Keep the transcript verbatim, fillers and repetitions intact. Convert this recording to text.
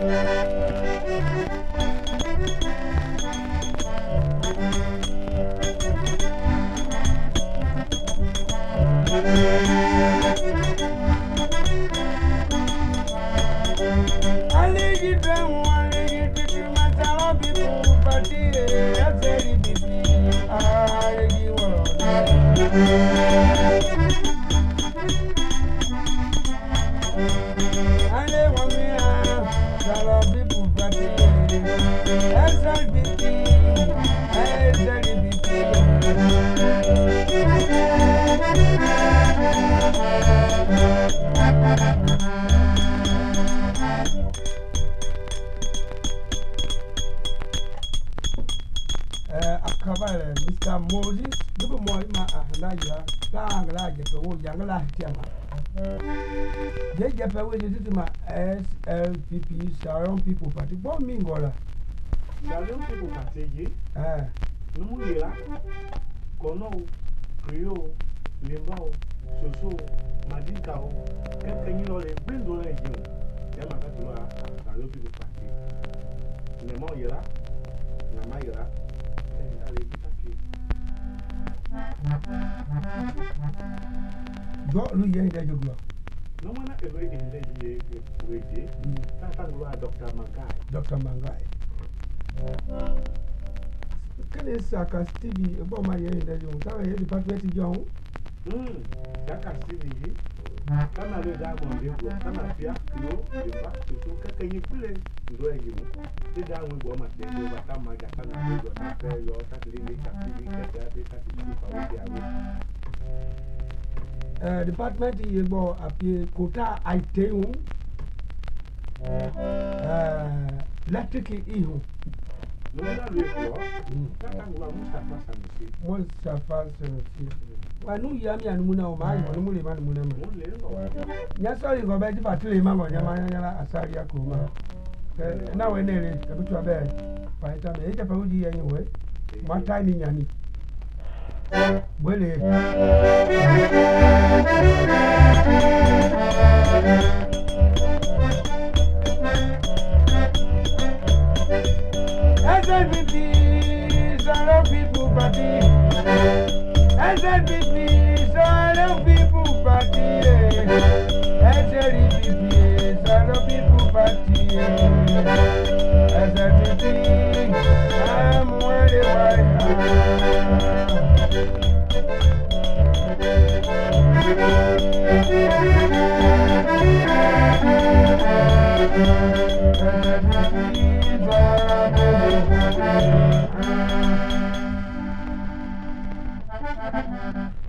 S L P P, S L P P. Akabale, Mister Moses, look at more ma ahlaya, Tangla, Japan, Yangla, Tiama. They Japan will visit my S L P P, Sierra Leone Peoples Party. What mean, Gola? Sierra Leone Peoples Party, eh? No Mula, Kono, Creole, Limbo, Soso, Madinka, can you know bring on you? Yamakatula, Sierra Leone Peoples Party. Nemoyela, Namayela. Go, Louis, and you go. No one ever in the way. That's Doctor Margai. Doctor Margai. Can you say, Stevie, about my year in the young town, the department young? Hm, that can see me. Come on, come on, Pia, no, the fact is, can you play to do you? Sit down with one of them, but come, my God, and your Saturday, Uh, department is about a quota I tell uh, electric ihu. No, not really. Most of us, I know Yami and Muna, my only man, Muna. Yes, sorry, go back to Batman, Yamana, Salia Koroma. Now, when they go to a bed, by the time they have a anyway, one time in Yanni. Well, S L P P, Sierra Leone Peoples Party. S L P P, Sierra Leone Peoples Party. S L P P, Sierra Leone Peoples Party. S L P P, I'm where they are. Thank you.